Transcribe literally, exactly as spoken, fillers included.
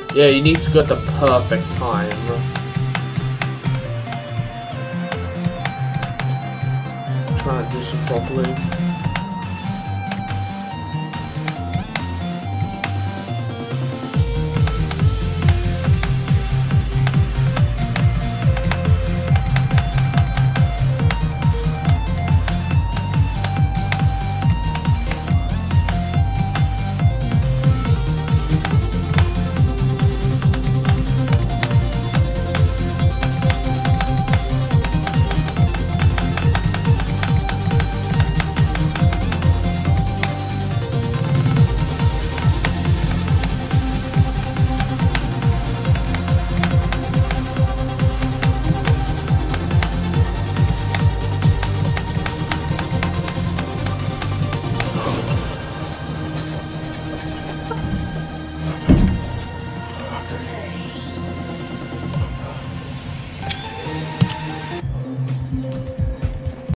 Yeah, you need to go at the perfect time. Try and do this properly.